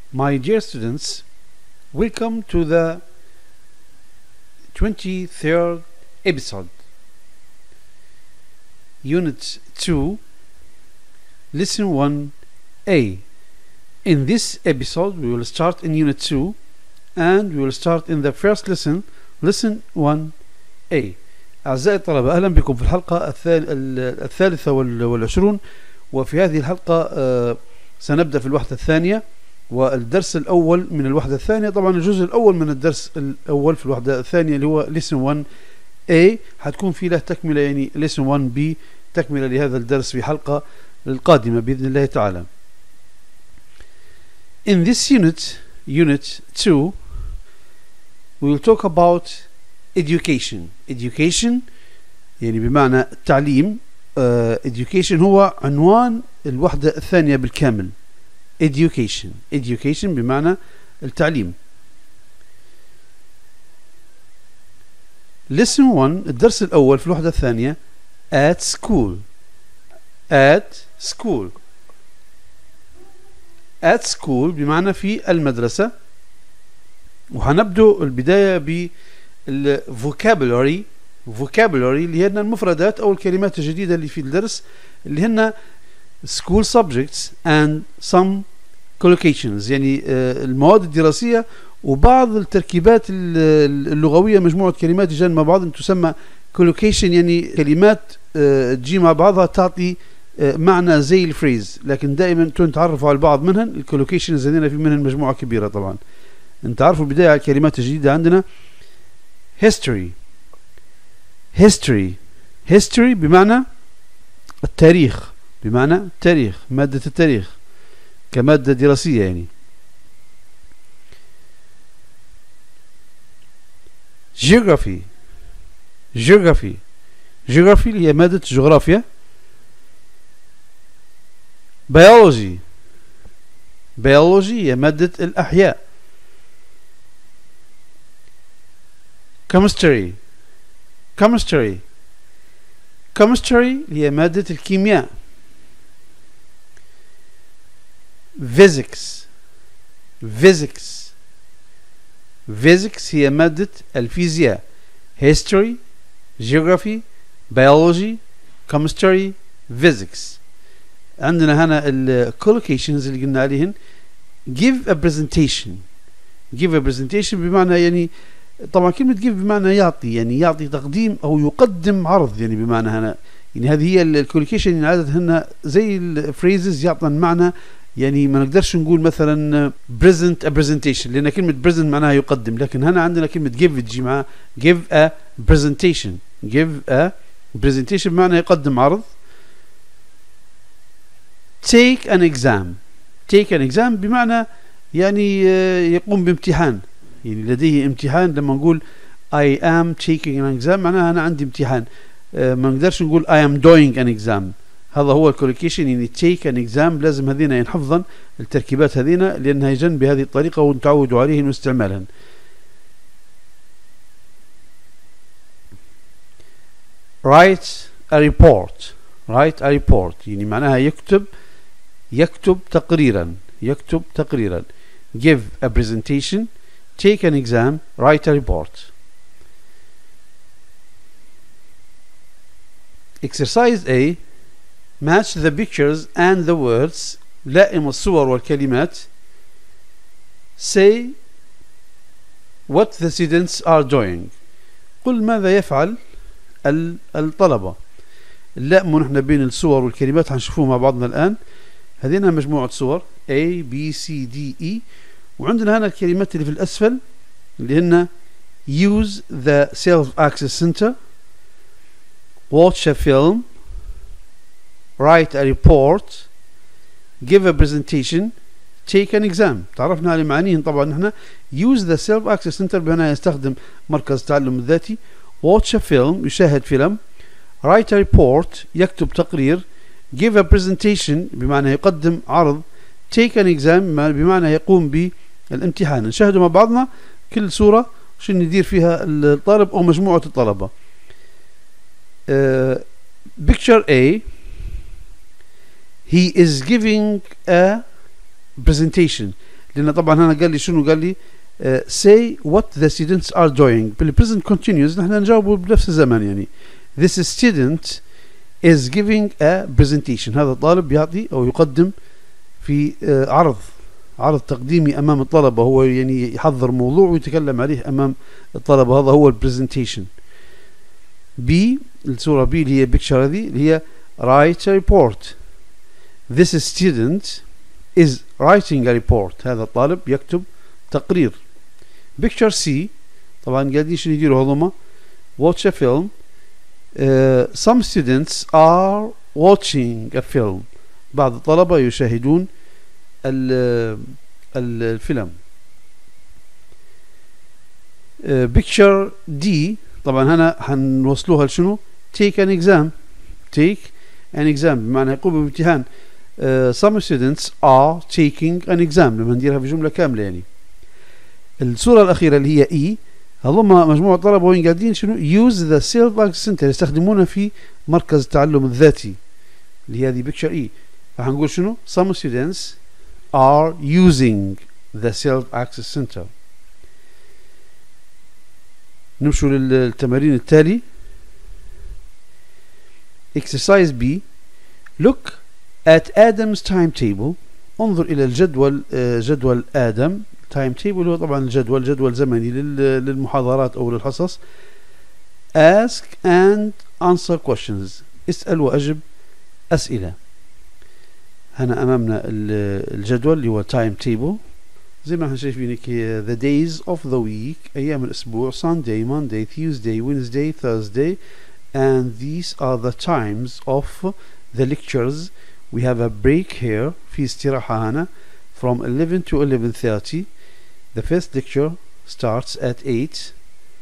My dear students, welcome to the 23rd episode, Unit 2, Lesson 1A. In this episode, we will start in Unit 2 and we will start in the first lesson, Lesson 1A. أعزائي الطلبة، أهلا بكم في الحلقة الثالثة والعشرون. وفي هذه الحلقة سنبدأ في الوحدة الثانية والدرس الأول من الوحدة الثانية. طبعا الجزء الأول من الدرس الأول في الوحدة الثانية اللي هو Lesson 1A هتكون فيه له تكملة، يعني Lesson 1B تكملة لهذا الدرس في حلقة القادمة بإذن الله تعالى. In this unit 2, we will talk about education. Education يعني بمعنى التعليم. education هو عنوان الوحدة الثانية بالكامل. education بمعنى التعليم. lesson 1 الدرس الأول في الوحدة الثانية at school. at school بمعنى في المدرسة. وهنبدأ البداية بالفوكابولاري اللي هن المفردات أو الكلمات الجديدة اللي في الدرس، اللي هن school subjects and some collocations، يعني المواد الدراسية وبعض التركيبات اللغوية، مجموعة كلمات جاء مع بعض تسمى collocation، يعني كلمات تجي مع بعضها تعطي معنى زي الفريز، لكن دائما تعرفوا على البعض منهن. الكولوكيشنز هذين في منهن مجموعة كبيرة. طبعا انت عارفوا البداية على الكلمات الجديدة عندنا history بمعنى التاريخ، مادة التاريخ كمادة دراسية يعني. geography اللي هي مادة الجغرافيا. biology هي مادة الأحياء. chemistry هي مادة الكيمياء. physics هي مادة الفيزياء. history geography biology chemistry physics. عندنا هنا collocations اللي قلنا عليهن. give a presentation بمعنى، يعني طبعا كلمة give بمعنى يعطي، يعني يعطي تقديم أو يقدم عرض، يعني بمعنى هنا، يعني هذه هي الكولوكيشن. يعني عادة هنا زي الفريزز يعطن معنى، يعني ما نقدرش نقول مثلا present a presentation لأن كلمة present معناها يقدم، لكن هنا عندنا كلمة give تجي معها give a presentation بمعنى يقدم عرض. take an exam بمعنى يعني يقوم بامتحان، يعني لديه امتحان. لما نقول I am taking an exam معناها أنا عندي امتحان. ما نقدرش نقول I am doing an exam. هذا هو الكولوكيشن، يعني take an exam. لازم هذين ينحفظن التركيبات هذين لأنها يجن بهذه الطريقة ونتعودوا عليهن واستعمالهن. write a report يعني معناها يكتب تقريرا. give a presentation, take an exam, write a report. exercise A match the pictures and the words. لائم الصور والكلمات. say what the students are doing. قل ماذا يفعل الطلبة. اللائم نحن بين الصور والكلمات هنشوفوه مع بعضنا الآن. هذينا مجموعة صور A B C D E، وعندنا هنا الكلمات اللي في الأسفل اللي هن use the self-access center, watch a film, write a report, give a presentation, take an exam. تعرفنا على معانيهم. طبعا نحن use the self-access center بهنا يستخدم مركز التعلم الذاتي. watch a film يشاهد فيلم. write a report يكتب تقرير. give a presentation بمعنى يقدم عرض. take an exam بمعنى يقوم بالامتحان. نشاهدوا مع بعضنا كل صورة شو ندير فيها الطالب أو مجموعة الطلبة. picture A, he is giving a presentation. لأن طبعا هنا قال لي شنو؟ قال لي say what the students are doing. بالpresent continuous نحن نجاوبه بنفس الزمان يعني. This student is giving a presentation. هذا الطالب يعطي أو يقدم في عرض تقديمي أمام الطلبة، هو يعني يحضر موضوع ويتكلم عليه أمام الطلبة، هذا هو البرزنتيشن. B الصورة B اللي هي picture هذه اللي هي write a report. This student is writing a report. هذا الطالب يكتب تقرير. picture C طبعا قاعدين شنو يديروا هذوما؟ watch a film. Some students are watching a film. بعض الطلبة يشاهدون الفيلم. picture D طبعا هنا حنوصلوها لشنو؟ take an exam. take an exam بمعنى يقوم بامتحان. some students are taking an exam لما نديرها في جملة كاملة يعني. الصورة الأخيرة اللي هي E هذوما مجموعة طلبة وين قاعدين شنو؟ use the self-access center، يستخدمونها في مركز التعلم الذاتي اللي هي هذه picture E. فحنقول شنو؟ some students are using the self-access center. نمشوا للتمارين التالي. exercise B. look at Adam's timetable. انظر إلى الجدول، جدول آدم. timetable هو طبعا جدول زمني للمحاضرات أو للحصص. ask and answer questions. اسأل وأجب أسئلة. هنا أمامنا الجدول اللي هو timetable زي ما احنا شايفين the days of the week، أيام الأسبوع: Sunday, Monday, Tuesday, Wednesday, Thursday, and these are the times of the lectures. We have a break here، في استراحة هنا from 11 to 11:30. The first lecture starts at 8.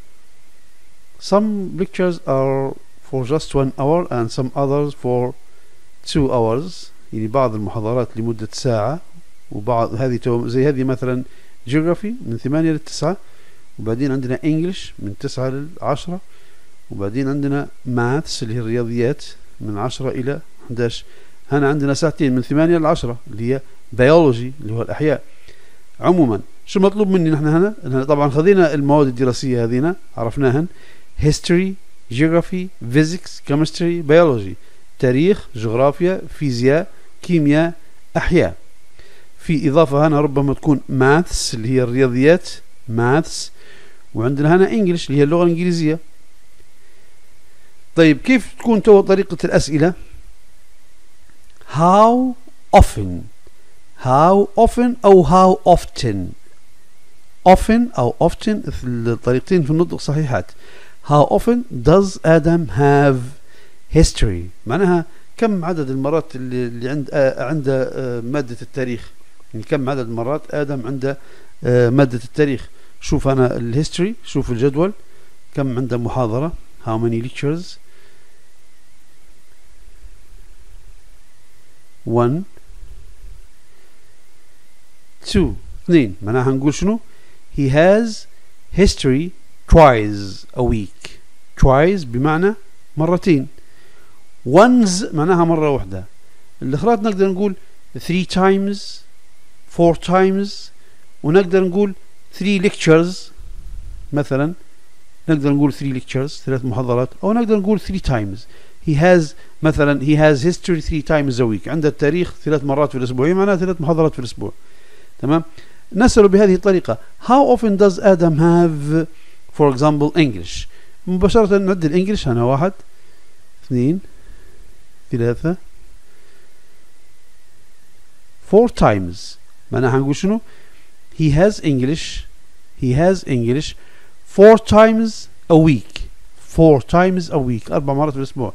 Some lectures are for just 1 hour and some others for 2 hours. يعني بعض المحاضرات لمدة ساعة، وبعض هذه زي هذه مثلا geography من 8 ل 9، وبعدين عندنا English من 9 ل 10، وبعدين عندنا maths اللي هي الرياضيات من 10 إلى 11. هنا عندنا ساعتين من 8 ل 10 اللي هي biology اللي هو الأحياء. عموما شو مطلوب مني نحن هنا؟ طبعا خذينا المواد الدراسية هذينا عرفناهن: history, geography, physics, chemistry, biology. تاريخ، جغرافيا، فيزياء، كيمياء، أحياء. في إضافة هنا ربما تكون maths اللي هي الرياضيات maths، وعندنا هنا English اللي هي اللغة الإنجليزية. طيب كيف تكون طريقة الأسئلة؟ how often أو how often. أو often الطريقتين في النطق صحيحات. how often does Adam have history؟ معناها كم عدد المرات اللي عند مادة التاريخ، يعني كم عدد المرات آدم عنده مادة التاريخ. شوف أنا الهيستوري، شوف الجدول كم عنده محاضرة how many lectures. 1 2 2 معناها نقول شنو؟ he has history twice a week. twice بمعنى مرتين. once معناها مرة واحدة. الأخرات نقدر نقول 3 times 4 times، ونقدر نقول 3 lectures مثلا، نقدر نقول 3 lectures 3 محاضرات، أو نقدر نقول 3 times. he has مثلا he has history 3 times a week، عنده التاريخ 3 مرات في الأسبوع، معناها 3 محاضرات في الأسبوع. تمام. نسأله بهذه الطريقة how often does Adam have for example English. مباشرة نعد الإنجليش هنا 1 2 3 4 times. معناها هنقول شنو؟ he has English 4 times a week. 4 times a week 4 مرات في الأسبوع.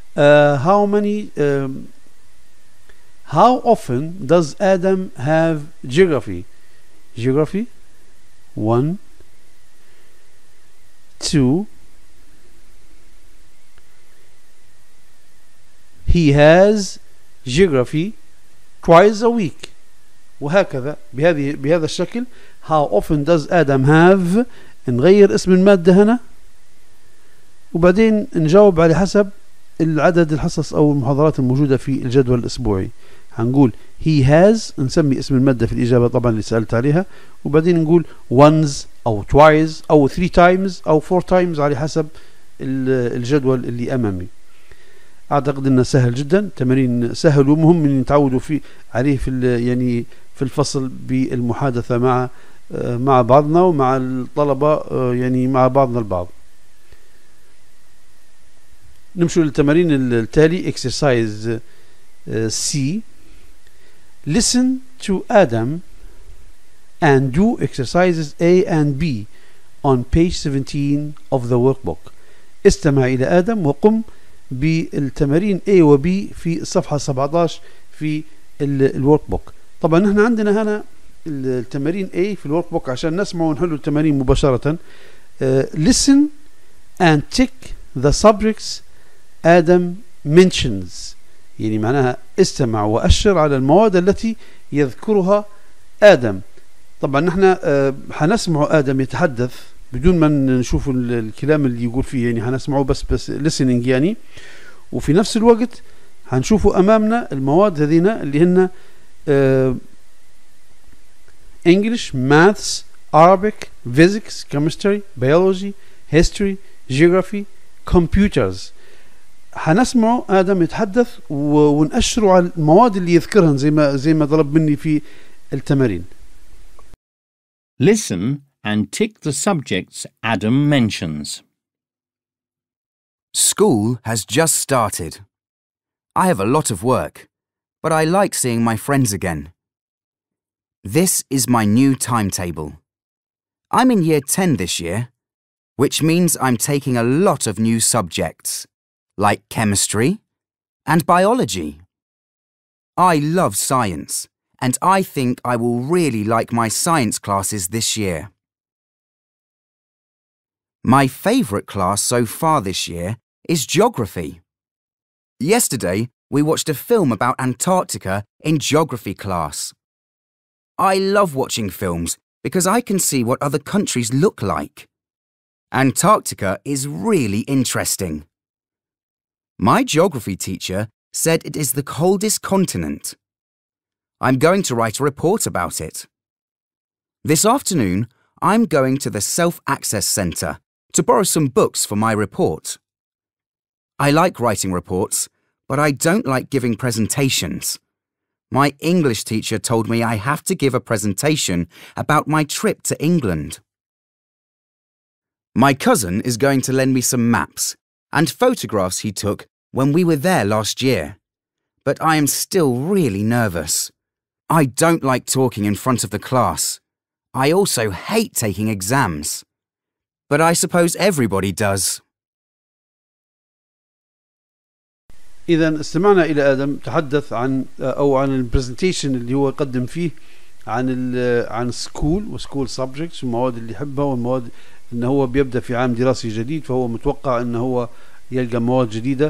How often does Adam have geography? 1 2 he has geography twice a week. وهكذا بهذا الشكل. how often does Adam have، نغير اسم المادة هنا وبعدين نجاوب على حسب العدد الحصص أو المحاضرات الموجودة في الجدول الأسبوعي. هنقول he has، نسمي اسم المادة في الإجابة طبعا اللي سألت عليها، وبعدين نقول once أو twice أو 3 times أو 4 times على حسب الجدول اللي أمامي. أعتقد أنه سهل جدا، تمارين سهل ومهم أن نتعودوا عليه يعني في الفصل بالمحادثة مع بعضنا ومع الطلبة، يعني مع بعضنا البعض. نمشي للتمارين التالي. exercise C. listen to Adam and do exercises A and B on page 17 of the workbook. استمع إلى آدم وقم بالتمارين A و B في الصفحة 17 في الورك بوك. طبعا نحن عندنا هنا التمارين A في الورك بوك عشان نسمع ونحل التمارين مباشرة. listen and tick the subjects Adam mentions، يعني معناها استمع وأشر على المواد التي يذكرها آدم. طبعا نحن حنسمع آدم يتحدث بدون ما نشوف الكلام اللي يقول فيه، يعني حنسمعه بس listening يعني، وفي نفس الوقت هنشوفوا أمامنا المواد هذينا اللي هن English, Maths, Arabic, Physics, Chemistry, Biology, History, Geography, Computers. هنسمعه آدم يتحدث ونأشره على المواد اللي يذكرها زي ما طلب مني في التمارين. Listen and tick the subjects Adam mentions. School has just started. I have a lot of work, but I like seeing my friends again. This is my new timetable. I'm in year 10 this year, which means I'm taking a lot of new subjects, like chemistry and biology. I love science, and I think I will really like my science classes this year. My favourite class so far this year is geography. Yesterday, we watched a film about Antarctica in geography class. I love watching films because I can see what other countries look like. Antarctica is really interesting. My geography teacher said it is the coldest continent. I'm going to write a report about it. This afternoon, I'm going to the Self-Access Centre to borrow some books for my report. I like writing reports, but I don't like giving presentations. My English teacher told me I have to give a presentation about my trip to England. My cousin is going to lend me some maps and photographs he took when we were there last year, but I am still really nervous. I don't like talking in front of the class. I also hate taking exams. But I suppose everybody does. إذا استمعنا إلى آدم تحدث عن البرزنتيشن اللي هو قدم فيه عن سكول وسكول سبجكتس والمواد اللي يحبها والمواد إنه هو بيبدأ في عام دراسي جديد، فهو متوقع إنه هو يلقى مواد جديدة.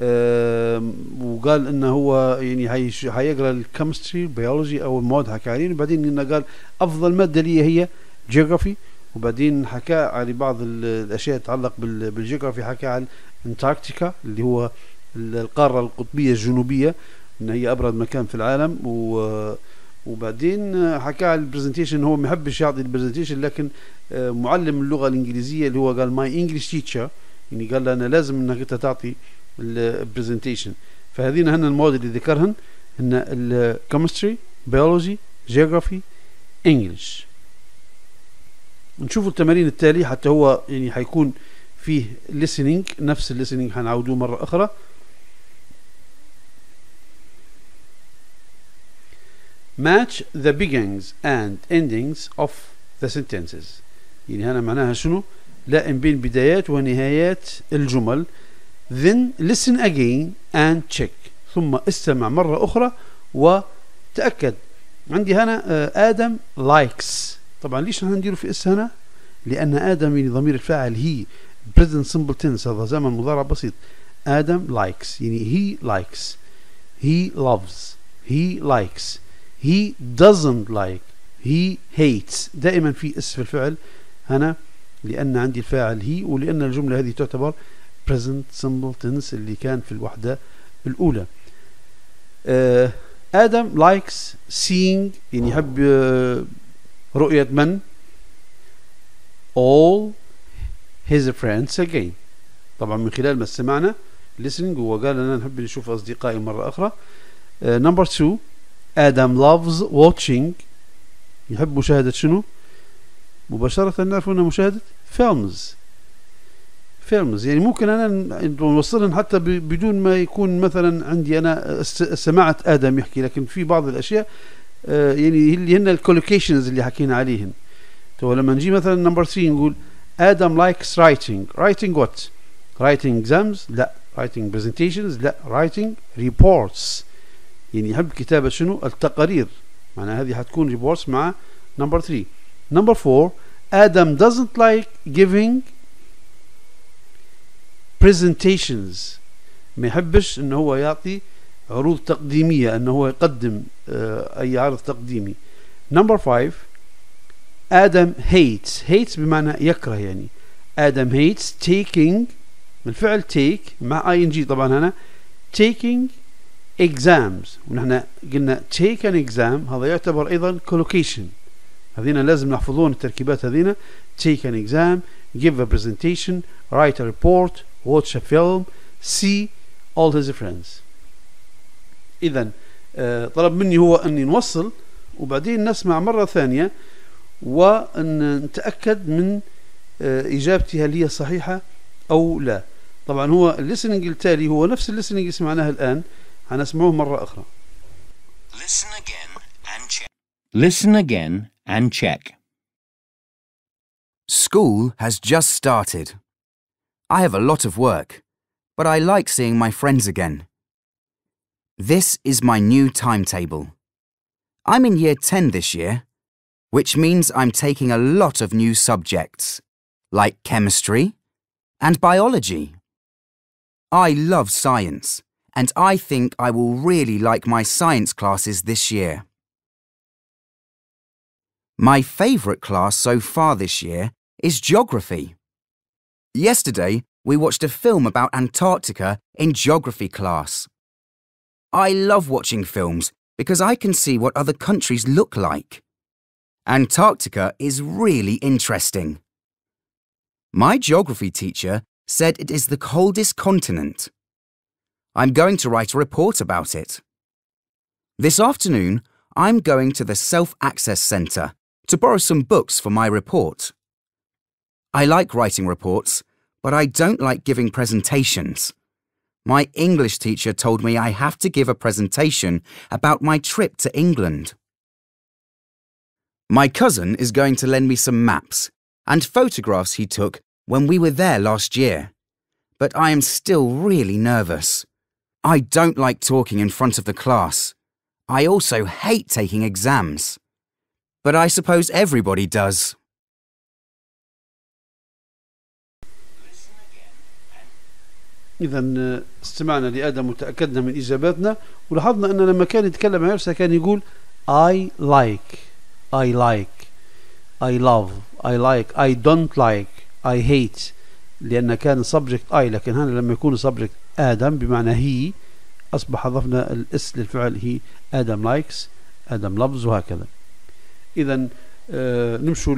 وقال إنه هو يعني هيقرأ الكيمستري البيولوجي أو المواد حكى عليه، وبعدين إنه قال أفضل مادة لي هي جيوغرافي، وبعدين حكى على بعض الأشياء تتعلق بالجيوغرافي، حكى على أنتاركتيكا اللي هو القارة القطبية الجنوبية إن هي أبرد مكان في العالم، وبعدين حكى على البرزنتيشن. هو ما يحبش يعطي البرزنتيشن، لكن معلم اللغة الإنجليزية اللي هو قال ماي إنجليش تيتشر، يعني قال أنا لازم إنك أنت تعطي البرزنتيشن. فهذين هن المواد اللي ذكرهن هن الكيمستري، بيولوجي، جيوغرافي، إنجليش. نشوفوا التمارين التالية حتى هو يعني حيكون فيه listening، نفس listening حنعودوه مرة أخرى. match the beginnings and endings of the sentences، يعني هنا معناها شنو؟ لائم بين بدايات ونهايات الجمل. then listen again and check، ثم استمع مرة أخرى وتأكد. عندي هنا آدم likes، طبعا ليش نحن نديره في اس هنا؟ لأن آدم يعني ضمير الفاعل هي present simple tense، هذا زمن مضارع بسيط. آدم likes يعني he likes، he loves، he likes، he doesn't like، he hates. دائما في اس في الفعل هنا لأن عندي الفاعل هي، ولأن الجملة هذه تعتبر present simple tense اللي كان في الوحدة الأولى. Adam likes seeing يعني يحب رؤية من all his friends again. طبعا من خلال ما استمعنا listening هو قال أنا نحب نشوف أصدقائي مرة أخرى. Number 2 Adam loves watching يحب مشاهدة شنو؟ مباشرة نعرف أنها مشاهدة films يعني ممكن أنا نوصلهم حتى بدون ما يكون مثلا عندي أنا سمعت آدم يحكي، لكن في بعض الأشياء يعني اللي هن الكولوكيشنز اللي حكينا عليهن. تو لما نجي مثلا نمبر 3 نقول آدم likes writing what؟ writing exams؟ لا. writing presentations؟ لا. writing reports يعني يحب كتابة شنو؟ التقارير. معناها هذه حتكون reports مع نمبر 3. نمبر 4 آدم doesn't like giving presentations ما يحبش انه هو يعطي عروض تقديمية، انه هو يقدم اي عرض تقديمي. نمبر 5 آدم hates بمعنى يكره يعني. آدم hates taking من فعل take مع ing طبعا هنا taking exams، ونحن قلنا take an exam هذا يعتبر ايضا collocation. هذينا لازم نحفظون التركيبات هذينا. take an exam, give a presentation, write a report, watch a film, see all his friends. إذن طلب مني هو أني نوصل وبعدين نسمع مرة ثانية ونتأكد من إجابتي هل هي صحيحة أو لا. طبعا هو الليسننج التالي هو نفس الليسننج اللي سمعناه الآن، هنسمعوه مرة أخرى. Listen again and check. Listen again and check. School has just started. I have a lot of work, but I like seeing my friends again. This is my new timetable. I'm in year 10 this year, which means I'm taking a lot of new subjects, like chemistry and biology. I love science, and I think I will really like my science classes this year. My favourite class so far this year is geography. Yesterday, we watched a film about Antarctica in geography class. I love watching films because I can see what other countries look like. Antarctica is really interesting. My geography teacher said it is the coldest continent. I'm going to write a report about it. This afternoon, I'm going to the Self-Access Centre to borrow some books for my report. I like writing reports, but I don't like giving presentations. My English teacher told me I have to give a presentation about my trip to England. My cousin is going to lend me some maps and photographs he took when we were there last year, but I am still really nervous. I don't like talking in front of the class. I also hate taking exams. But I suppose everybody does. إذا استمعنا لآدم وتأكدنا من إجاباتنا، ولاحظنا أنه لما كان يتكلم عن نفسه كان يقول I like, I like, I love, I like, I don't like, I hate، لأن كان subject I، لكن هنا لما يكون subject آدم بمعنى he أصبح أضفنا الإس للفعل he. آدم likes، آدم loves، وهكذا. إذا نمشوا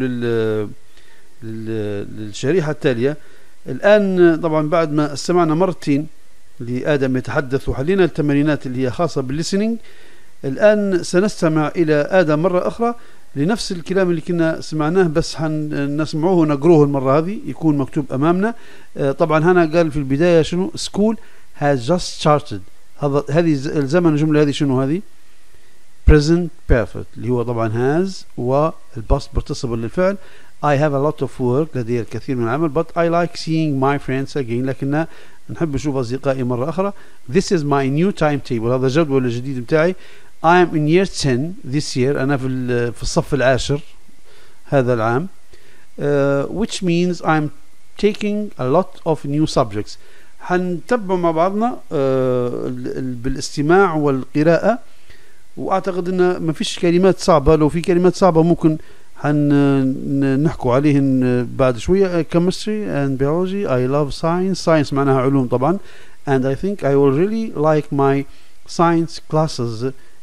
للشريحة التالية. الآن طبعا بعد ما استمعنا مرتين لآدم يتحدث وحلينا التمرينات اللي هي خاصة بالليسنينج، الآن سنستمع إلى آدم مرة أخرى لنفس الكلام اللي كنا سمعناه، بس نسمعوه ونقروه المرة هذه يكون مكتوب أمامنا. طبعا هنا قال في البداية شنو؟ school has just started. هذه الزمن الجملة هذه شنو هذه؟ present perfect اللي هو طبعا has والباست participle للفعل. I have a lot of work، لدي الكثير من العمل، but I like seeing my friends again، لكن نحب نشوف أصدقائي مرة أخرى. This is my new timetable، هذا جدول الجديد متاعي. I am in year 10 this year، أنا في الصف العاشر هذا العام. Which means I'm taking a lot of new subjects. حنتبع مع بعضنا بالاستماع والقراءة، وأعتقد أن ما فيش كلمات صعبة. لو في كلمات صعبة ممكن نحكوا عليهن بعد شوية. chemistry and biology. I love science. science معناها علوم طبعا. and I think I will really like my science classes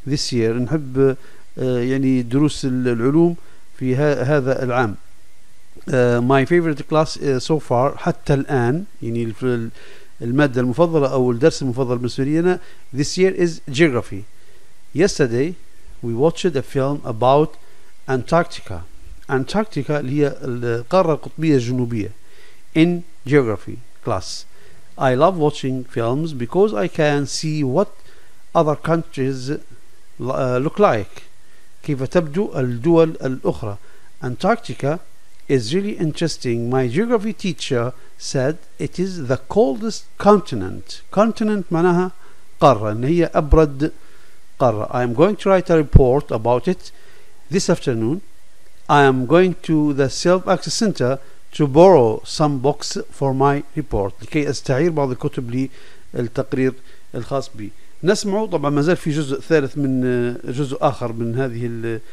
this year. نحب يعني دروس العلوم في هذا العام. My favorite class so far حتى الآن يعني المادة المفضلة أو الدرس المفضل بالنسبة لي أنا this year is geography. Yesterday we watched a film about Antarctica. Antarctica اللي هي القارة القطبية الجنوبية in geography class. I love watching films because I can see what other countries look like. كيف تبدو الدول الأخرى. Antarctica is really interesting. My geography teacher said it is the coldest continent. Continent معناها قارة، إن هي أبرد قارة. I am going to write a report about it this afternoon. I am going to the Self-Access Center to borrow some books for my report. لكي أستعير بعض الكتب للتقرير الخاص بي. نسمع طبعا ما زال في جزء ثالث من جزء آخر من هذه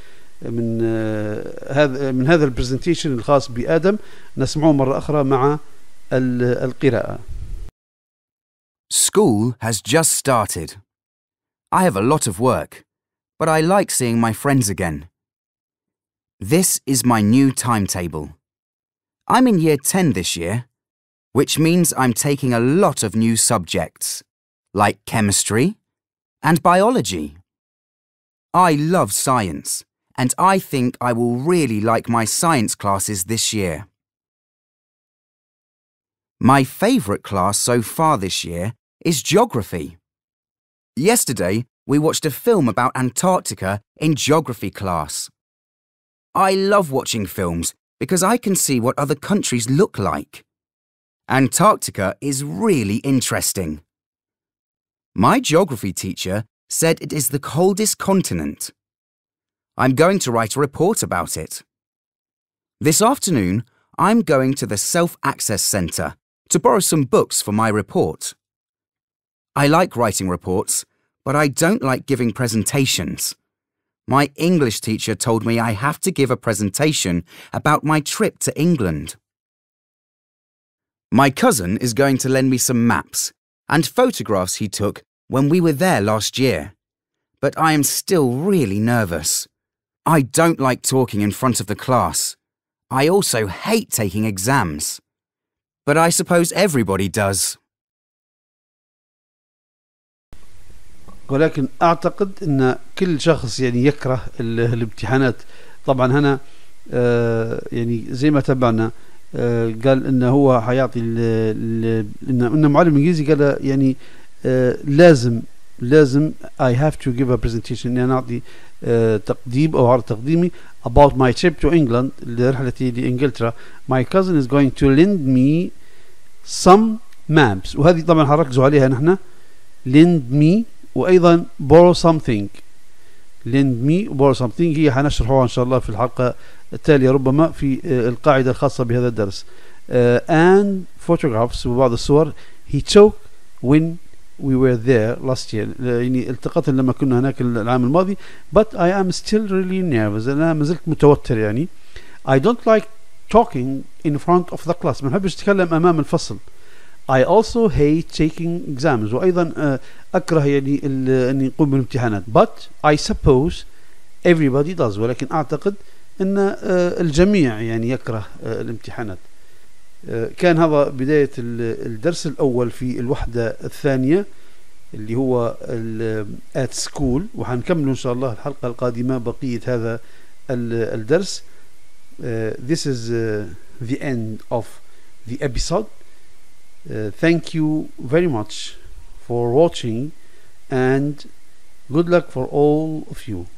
من هذا البرزنتيشن الخاص بآدم، نسمعه مرة أخرى مع القراءة. School has just started. I have a lot of work, but I like seeing my friends again. This is my new timetable. I'm in year 10 this year, which means I'm taking a lot of new subjects, like chemistry and biology. I love science, and I think I will really like my science classes this year. My favourite class so far this year is geography. Yesterday, we watched a film about Antarctica in geography class. I love watching films because I can see what other countries look like. Antarctica is really interesting. My geography teacher said it is the coldest continent. I'm going to write a report about it. This afternoon, I'm going to the Self-Access Center to borrow some books for my report. I like writing reports, but I don't like giving presentations. My English teacher told me I have to give a presentation about my trip to England. My cousin is going to lend me some maps and photographs he took when we were there last year, but I am still really nervous. I don't like talking in front of the class. I also hate taking exams. But I suppose everybody does. ولكن أعتقد أن كل شخص يعني يكره الامتحانات. طبعا هنا يعني زي ما تبعنا قال أنه هو حيعطي إنه معلم إنجليزي قال يعني لازم I have to give a presentation إني أنا أعطي تقديم أو عرض تقديمي about my trip to England رحلتي لإنجلترا. My cousin is going to lend me some maps، وهذه طبعا هنركزوا عليها نحن. lend me وأيضا borrow something. lend me borrow something هي هنشرحها إن شاء الله في الحلقة التالية ربما في القاعدة الخاصة بهذا الدرس. And photographs وبعض الصور he took when we were there last year. يعني التقطنا لما كنا هناك العام الماضي. But I am still really nervous. أنا ما زلت متوتر يعني. I don't like talking in front of the class. ما بحبش أتكلم أمام الفصل. I also hate taking exams. وأيضا أكره يعني أني أقوم بالامتحانات. But I suppose everybody does. ولكن أعتقد أن الجميع يعني يكره الامتحانات. كان هذا بداية الدرس الأول في الوحدة الثانية اللي هو at school، وحنكمل إن شاء الله الحلقة القادمة بقية هذا الدرس. This is the end of the episode. Thank you very much for watching and good luck for all of you.